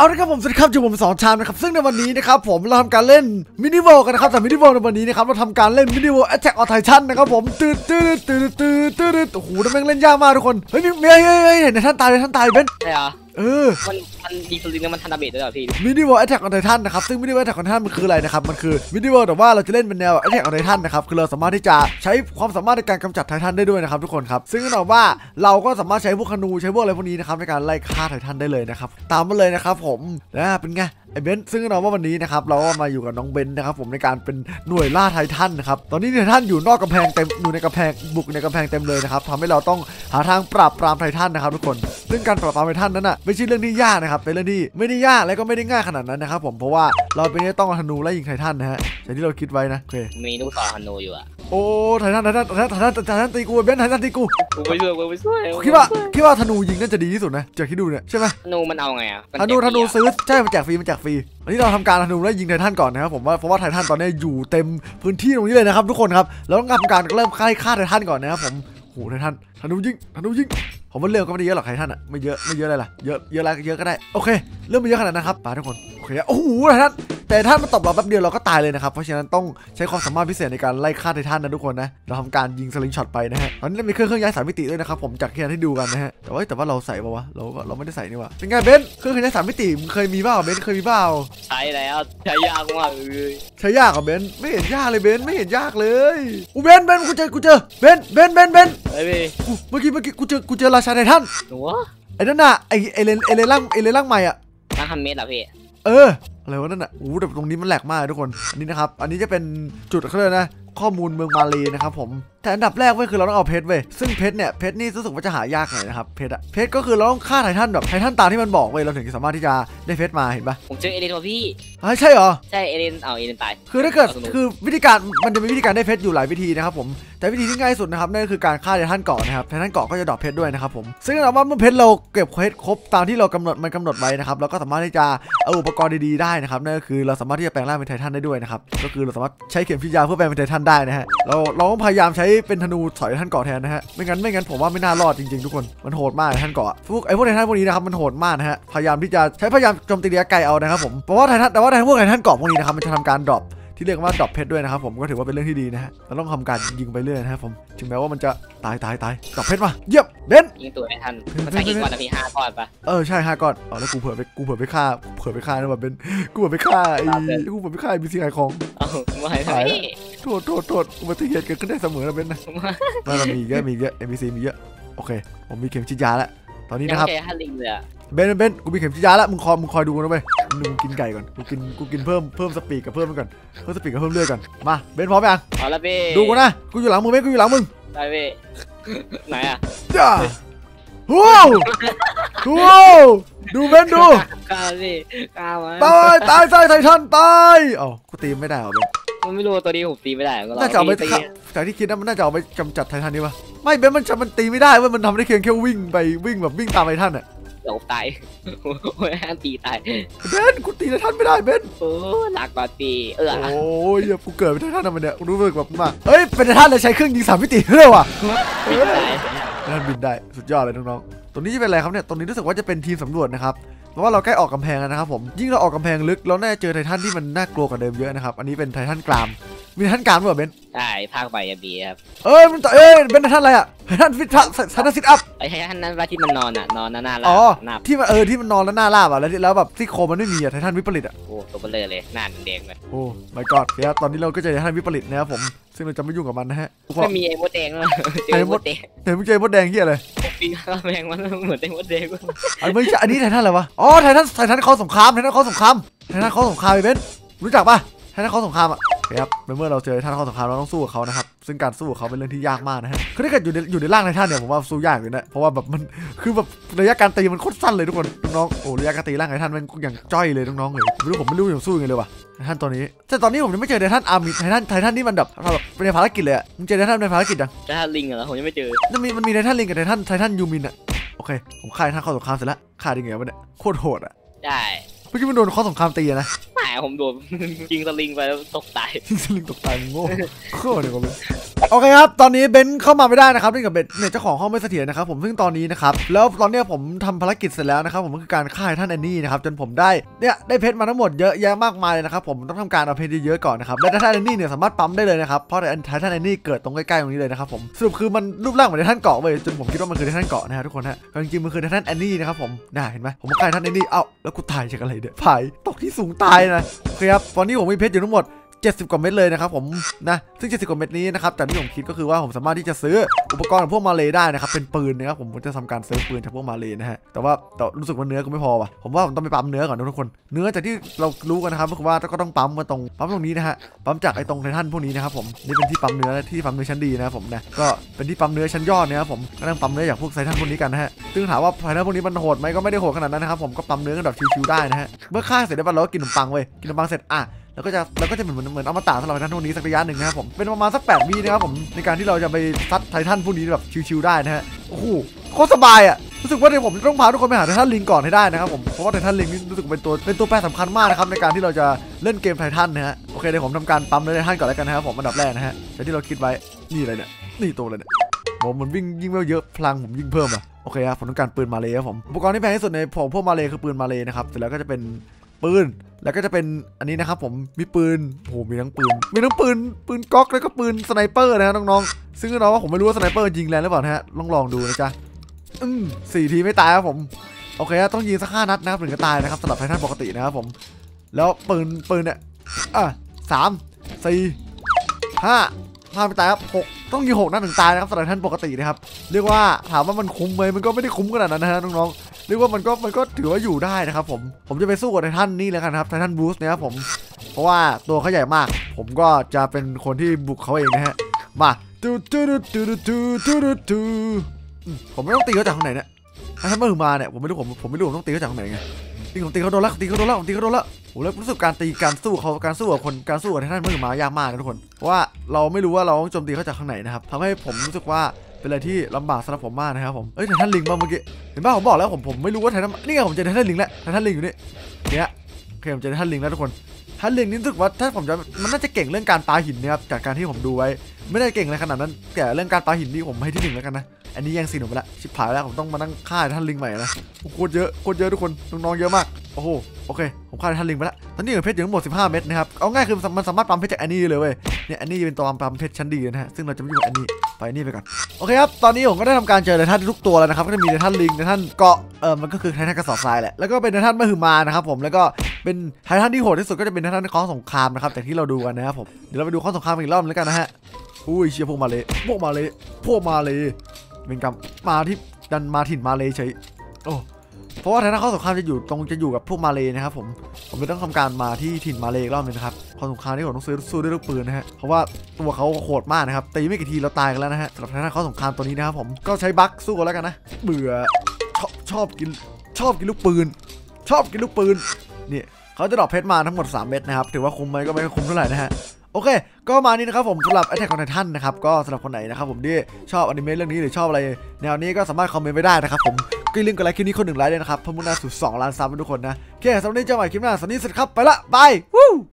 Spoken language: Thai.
เอาละครับผมสวัสดีครับอยู่ผม2 ชามนะครับซึ่งในวันนี้นะครับผมเราทำการเล่นมินิโวกันนะครับแต่มินิโวในวันนี้นะครับเราทำการเล่นมินิโวแอทแทคออไททันนะครับผมโอ้โหนั่นแม่งเล่นยากมากทุกคนเฮ้ยเห็นท่านตายเบนใช่เหรอมันดีสลิงแล้วมันทันดาเมจด้วยเหรอพี่มินิโวแอทแทคออไททันนะครับซึ่งมินิโวแอทแทคออไททันมันคืออะไรนะครับมันคือมินิโวแต่ว่าเราจะเล่นเป็นแนวแอทแทคออไททันนะครับคือเราสามารถที่จะใช้ความสามารถในการกำจัดไททันได้ด้วยนะครับทุกคนครับซึ่งแน่นอนว่าเราก็สามารถใช้พวกธนูใช้พวกอะไรพวกนี้นะครับในการไล่ฆ่าไททันได้เลยนะครับตามมาเลยนะครับผมเป็นไงไอ้เบนซ์ซึ่งแน่นอนว่าวันนี้นะครับเราก็มาอยู่กับน้องเบนซ์นะครับผมในการเป็นหน่วยล่าไททันนะครับตอนนี้ไททันอยู่นอกกำแพงเต็มอยู่ในกำแพงบุกในกำแพงเต็มเลยนะครับทำให้เราต้องหาทางปราบปรามไททันนะครับทุกคนซึ่งการปราบปรามไททันนั้นไม่ใช่เรื่องที่ยากนะครับเป็นเรื่องที่ไม่ได้ยากและก็ไม่ได้ง่ายขนาดนั้นนะครับผมเพราะว่าเราเป็นต้องธนูไล่ยิงไททันนะฮะอย่างที่เราคิดไว้นะโอเคมีลูกศรธนูอยู่อะโอ้ไททันตีกูเบนซ์ไททันตีกูไปช่วยคิดว่าธนูยิงน่าจะดีที่สุดนะจากที่ดูเนี่ยใช่ไหมธนูมันเอาไงอะธนูซื้อใช่มันแจกฟรีอันนี้เราทำการธนูแล้วยิงไททันก่อนนะครับผมว่าเพราะว่าไททันตอนนี้อยู่เต็มพื้นที่ตรงนี้เลยนะครับทุกคนครับเราต้องทำการเริ่มฆ่าไททันก่อนนะครับผมโหไททันธนูยิงผมว่าเรื่องก็ไม่ได้เยอะหรอกไททันไม่เยอะอะไรล่ะเยอะอะไรเยอะก็ได้โอเคเริ่มไม่เยอะขนาดนั้นครับไปทุกคนโอเคโอ้โหไททันแต่ท่านมาตบเราแป๊บเดียวเราก็ตายเลยนะครับเพราะฉะนั้นต้องใช้ความสามารถพิเศษในการไล่ฆ่าไททันนะทุกคนนะเราทำการยิงสลิงช็อตไปนะฮะตอนนี้มีเครื่องย้ายสายมิติด้วยนะครับผมจากที่ให้ดูกันนะฮะแต่ว่าเราใส่ป่าวะเราไม่ได้ใส่นี่วะเป็นไงเบนเครื่องย้ายสายมิติมึงเคยมีเปล่าเบนเคยมีเปล่าใช้แล้วใช้ยากมากใช้ยากเหรอเบนไม่เห็นยากเลยเบนไม่เห็นยากเลยเบนกูเจอเบนเมื่อกี้กูเจอราชาไททันไอ้นั่นน่ะไอเลนร่างใหม่อ่ะร่างฮัมเมสเหรอพี่อะไรวะนั่นน่ะแต่ตรงนี้มันแหลกมากทุกคนอันนี้นะครับอันนี้จะเป็นจุดเขาเรียกนะข้อมูลเมืองมาเลนะครับผมแต่อันดับแรกเว้ยคือเราต้องเอาเพชรเว้ยซึ่งเพชรนี่รู้สึกว่าจะหายากหน่อยนะครับเพชรก็คือเราต้องฆ่าไททันแบบไททันตามที่มันบอกเว้ยเราถึงจะสามารถที่จะได้เพชรมาเห็นปะผมเจอเอเลนว่ะพี่ใช่เหรอใช่เอเลนตายคือถ้าเกิดคือวิธีการมันจะมีวิธีการได้เพชรอยู่หลายวิธีนะครับผมแต่วิธีที่ง่ายสุดนะครับนั่นก็คือการฆ่าไททันเกาะนะครับไททันเกาะก็จะดรอปเพชรด้วยนะครับผมซึ่งเราว่าเมื่อเพชรเราเก็บเพชรครบตามที่เรากำหนดไว้นะครับเราก็สามารถที่จะเอาอุปกรณ์ดีๆได้นะครับนั่นก็คือเราสามารถที่จะแปลงร่างเป็นไททันได้ด้วยนะครับก็คือเราสามารถใช้เข็มฉีดยาเพื่อแปลงเป็นไททันได้นะฮะเราต้องพยายามใช้เป็นธนูสอยท่านเกาะแทนนะฮะไม่งั้นผมว่าไม่น่ารอดจริงๆทุกคนมันโหดมากท่านเกาะพวกไททันพวกนี้นะครับมันโหดมากนะฮะพยายามโจมตีระยะไกลเอานะครับผมเพราะว่าพวกไททันเกาะพวกนี้นะครับมันจะทำการดรอปที่เรียกว่าดรอปเพชรด้วยนะครับผมก็ถือว่าเป็นเรื่องที่ดีนะฮะเราต้องทำการยิงไปเรื่อยนะครับผมถึงแม้ว่ามันจะตายดรอปเพชรมาเยี่ยมเบนยิงตัวไททันมันใช้กี่ก้อนนะพี่5 ก้อนปะใช่5 ก้อนแล้วกูเผื่อไปฆ่านะแบบเบนกูเผื่อไปฆ่าบีซีไอของไม่ใช่โทษอุบัติเหตุเกิดขึ้นได้เสมอนะเบนนะมันมีเยอะNPC มีเยอะโอเคผมมีเข็มฉีดยาแล้วตอนนี้นะครับเบนกูมีเข็มฉีดยาแล้วมึงคอยดูนะเว้ยมึงกินไก่ก่อนกูกินเพิ่มสปีดกับเพิ่มมันก่อนเพิ่มสปีดกับเพิ่มเลือดก่อนมาเบนพร้อมยังเอาละพี่ดูกูนะกูอยู่หลังมึงได้พี่ไหนอะจ้าว้ดูเบนดูกล้าพี่กล้ามาตายไททันตายกูตีไม่ได้หรอเบนมันไม่รู้ตัวนี้ผมตีไม่ได้ก็น่าจะเอาไปจากที่คิดนะมันน่าจะเอาไปกำจัดไททันนี่วะไม่เบนมันตีไม่ได้เว้ยมันทำได้เพียงแค่วิ่งตามไททันอะเดี๋ยวตายโอ้ยตีตายเบนกูตีไททันไม่ได้เบนหลักกว่าตีโอ้ยกูเกิดเป็นไททันอะไรเนี่ยรู้สึกแบบมากเป็นไททันเลยใช้เครื่องยิง3 มิติเลยว่ะนั่นบินได้สุดยอดเลยน้องๆตรงนี้จะเป็นอะไรครับเนี่ยตรงนี้รู้สึกว่าจะเป็นทีมสำรวจนะครับเพราะว่าเราใกล้ออกกำแพงแล้วนะครับผมยิ่งเราออกกำแพงลึกเราแน่เจอไททันที่มันน่ากลัวกว่าเดิมเยอะนะครับอันนี้เป็นไททันกรามมีไททันกรามด้วยเบนใช่ภาคใบบีครับมันเป็นไททันอะไรอะไททันฟิตซิทอัพไไททันนั้นว่าที่มันนอนหน้าลาบที่มันที่มันนอนแล้วหน้าลาบอะแล้วแบบที่โคมันไม่มีอะไททันวิปริตอะโอ้ตัวเบลเลยหน้าแดงเลยโอ้ my god ครับตอนนี้เราก็เจอไททันวิปริตนะครับผมซึ่งเราจะไม่ยุ่งกับมันนะฮะไม่มีไอ้มดแดงเลยเจอมดแดงมึงเจอมดแดงที่อะไรปีกแมงมันเหมือนไอ้มดแดงไม่ใช่อันนี้ไททันอะไรวะไททันเขาสงครามไททันเขาสงครามไอ้เบนรู้จักปะไททันเขาสงครามอะครับเมื่อเราเจอไททันเขาสงครามเราต้องสู้กับเขานะครับซึ่งการสู้กับเขาเป็นเรื่องที่ยากมากนะฮะคือถ้าเกิดอยู่ในร่างไททันเนี่ยผมว่าสู้ยากอยู่นะเพราะว่าแบบมันคือแบบระยะการตีมันโคตรสั้นเลยทุกคนน้องระยะการตีร่างไททันมันอย่างจ้อยเลยน้องๆเลยผมไม่รู้จะสู้ยังไงเลยว่ะไททันตัวนี้แต่ตอนนี้ผมยังไม่เจอไททันอาร์มีไททันนี่มันแบบเป็นภารกิจเลยมึงเจอไททันในภารกิจยังไททันลิงเหรอผมยังไม่เจอมันมีไททันลิงกับไททันยูมินอะโอเคผมฆ่าไททันเข้าสงครามเสร็จแล้วฆ่าได้ไงวะเนี่ยโคตรโหดอะได้เมื่อกี้มันโดนข้อสงครามตีนะไม่ผมโดน ยิงสลิงไปแล้วตกตายสลิงตกตายโง่โคตรเดี๋ยวผมโอเคครับตอนนี้เบนซ์เข้ามาไม่ได้นะครับเนื่องจากเบนซ์เนี่ยเจ้าของห้องไม่เสถียรนะครับผมซึ่งตอนนี้นะครับแล้วตอนนี้ผมทำภารกิจเสร็จแล้วนะครับผมก็คือการฆ่าท่านแอนนี่นะครับจนผมได้เพชรมาทั้งหมดเยอะแยะมากมายเลยนะครับผมต้องทำการเอาเพชรเยอะๆก่อนนะครับและท่านแอนนี่เนี่ยสามารถปั๊มได้เลยนะครับเพราะท่านแอนนี่เกิดตรงใกล้ๆตรงนี้เลยนะครับผมสรุปคือมันรูปร่างเหมือนท่านเกาะเลยจนผมคิดว่ามันคือท่านเกาะนะฮะทุกคนฮะจริงๆมันคือท่านแอนนี่นะครับผมน่าเห็นไหมผมฆ่าท่านแอนนี่เอ้าแล้วกูตายจากอะไรเนี่ยผายตกที่สูงตายนะโอเคครับตอนนี้ผมมีเพชรอยู่ทั้งหมด70 กว่าเม็ดเลยนะครับผมนะซึ่ง70 กว่าเม็ดนี้นะครับแต่ที่ผมคิดก็คือว่าผมสามารถที่จะซื้ออุปกรณ์ของพวกมาเลได้นะครับเป็นปืนนะครับผมจะทำการซื้อปืนจากพวกมาเลนะฮะแต่รู้สึกว่าเนื้อก็ไม่พอว่ะผมว่าผมต้องไปปั๊มเนื้อก่อนนะทุกคนเนื้อจากที่เรารู้กันนะครับก็คือว่าก็ต้องปั๊มมาตรงนี้นะฮะปั๊มจากไอ้ตรงไททันพวกนี้นะครับผมนี่เป็นที่ปั๊มเนื้อชั้นดีนะครับผมนะก็เป็นที่ปั๊มเนื้อชั้นยอดนะครับผมก็ต้องปั๊มเนื้ออย่างพวกไททันพวกนี้กันนะฮะซึ่งถามว่าไททันพวกนี้มันโหดไหมก็ไม่ได้โหดขนาดนั้นนะครับผมก็ปั๊มเนื้อกันแบบชิวๆได้นะฮะเมื่อฆ่าเสร็จแล้วเราก็กินขนมปังเว้ยกินขนมปังเสร็จแล้วก็จะเหมือนอมตะสำหรับไททันพวกนี้สักระยะหนึ่งนะครับผมเป็นประมาณสัก8 วินะครับผมในการที่เราจะไปซัดไททันพวกนี้แบบชิวๆได้นะฮะโอ้โหโคตรสบายอ่ะรู้สึกว่าเดี๋ยวผมต้องพาทุกคนไปหาไททันลิงก่อนให้ได้นะครับผมเพราะว่าไททันลิงนี่รู้สึกเป็นตัวแปรสำคัญมากนะครับในการที่เราจะเล่นเกมไททันนะฮะโอเคเดี๋ยวผมทำการปั๊มไททันก่อนแล้วกันนะครับผมอันดับแรกนะฮะแต่ที่เราคิดไว้นี่อะไรเนี่ยนี่ตัวอะไรเนี่ยผมมันวิ่งยิ่งเยอะพลังผมยิ่งเพิ่มอ่ะโอเคครับผมต้องการปืนมาเลยครับผมอุปกรณ์ที่แพงที่สุดในพวกมาเลยคือปืนมาเลยนะครับเสร็จแล้วก็จะเป็นปืนแล้วก็จะเป็นอันนี้นะครับผมมีปืนโอ้โหมีทั้งปืนก๊อกแล้วก็ปืนสไนเปอร์นะน้องๆซึ่งน้องว่าผมไม่รู้ว่าสไนเปอร์ยิงแรงหรือเปล่านะฮะลองดูนะจ๊ะ4 ทีไม่ตายครับผมโอเคต้องยิงสัก5 นัดนะครับถึงจะตายนะครับสำหรับไททันปกตินะครับผมแล้วปืนเนี่ย3 4 5ไม่ตายครับ6ต้องยิง6 นัดถึงตายนะครับสำหรับไททันปกตินะครับเรียกว่าถามว่ามันคุ้มไหมมันก็ไม่ได้คุ้มขนาดนั้นนะฮะน้องๆเรียกว่ามันก็ถือว่าอยู่ได้นะครับผมจะไปสู้กับไททันนี่แล้วกันครับไททันบูสต์นะครับผมเพราะว่าตัวเขาใหญ่มากผมก็จะเป็นคนที่บุกเขาเองนะฮะมาผมไม่ต้องตีเขาจากข้างไหนเนี่ยถ้าเมื่อมาเนี่ยผมไม่รู้ผมต้องตีเขาจากข้างไหนไงตีเขาโดนแล้วโอ้แล้วรู้สึกการสู้กับไททันเมื่อมายากมากนะทุกคนเพราะว่าเราไม่รู้ว่าเราต้องโจมตีเขาจากข้างไหนนะครับทำให้ผมรู้สึกว่าเป็นอะไรที่ลำบากสำหรับผมมากนะครับผมไททันลิงมาเมื่อกี้เห็นป่ะผมบอกแล้วผมไม่รู้ว่าไททันนี่ไงผมเจอไททันลิงแล้วไททันลิงอยู่นี่เนี่ยโอเคผมเจอไททันลิงแล้วทุกคนไททันลิงนี่รู้สึกว่าถ้าผมจะมันน่าจะเก่งเรื่องการปาหินนะครับจากการที่ผมดูไว้ไม่ได้เก่งอะไรขนาดนั้นแต่เรื่องการปาหินนี่ผมให้ที่ 1แล้วกันนะอันนี้แย่งซีนผมไปละชิบหายแล้วผมต้องมานั่งฆ่าไททันลิงใหม่นะโคตรเยอะทุกคนน้องๆเยอะมากโอ้โหโอเคผมฆ่าไททันลิงไปละตอนนี้เหลือเพชรอยู่ทั้งหมด15 เม็ดนะครับเอาง่ายคือมันสามารถปั๊มเพชรจากอันนี้เลยเว้ยเนี่ยอันนี้เป็นตัวปั๊มเพชรชั้นดีนะฮะซึ่งเราจะไม่ยุ่งกับอันนี้ไปนี่ไปก่อนโอเคครับตอนนี้ผมก็ได้ทำการเจอไททันทุกตัวแล้วนะครับก็จะมีไททันลิงไททันเกาะมันก็คือไททันกระสอบทรายแหละแล้วก็เป็นไททันมหึมานะครับผมแล้วก็เป็นไททันที่โหดที่สุดก็จะเป็นไททันข้อสงครามนะครับแต่ที่เราดูกันนะครับผมเดี๋ยวเราไปดูข้อสงครามอีกรอบแล้วกันนะฮะอุ้ยเชียร์พวกมาเลยเป็นกรรมมาที่ดันมาถิ่นมาเลยเฉยโอ้เพราะว่าไททันข้อสงครามจะอยู่กับพวกมาเลยนะครับผมจะต้องทำการมาที่ถิ่นมาเลยอีกรอบนึงนะครับข้อสงครามที่ผมต้องสู้ด้วยลูกปืนนะฮะเพราะว่าตัวเขาโหดมากนะครับตีไม่กี่ทีเราตายกันแล้วนะฮะสำหรับไททันข้อสงครามตัวนี้นะครับผมก็ใช้บัคสู้กันแล้วกันนะเบื่อชอบกินลูกปืนเนี่ยเขาจะดรอปเพชรมาทั้งหมด3 เม็ดนะครับถือว่าคุ้มไหมก็ไม่คุ้มเท่าไหร่นะฮะโอเคก็มานี่นะครับผมสำหรับ Attack on Titan นะครับก็สำหรับคนไหนนะครับผมที่ชอบอนิเมะเรื่องนี้หรือชอบอะไรแนวนี้ก็สามารถคอมเมนต์ไว้ได้นะครับผมก็อย่าลืมกดไลค์คลิปนี้คน1 ไลค์ด้วยนะครับเพื่อมุ่งหน้าสู่2 ล้านซับให้ทุกคนนะโอเคสำหรับวันนี้เจอกันใหม่คลิปหน้าสวัสดีครับไปละบายวู้